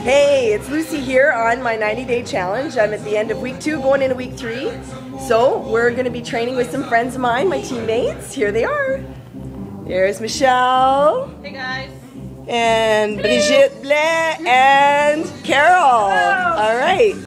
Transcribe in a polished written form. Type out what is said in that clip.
Hey, it's Lucy here on my 90-day challenge. I'm at the end of week 2, going into week 3. So we're going to be training with some friends of mine, my teammates. Here they are. There's Michelle. Hey guys. And Brigitte Blais and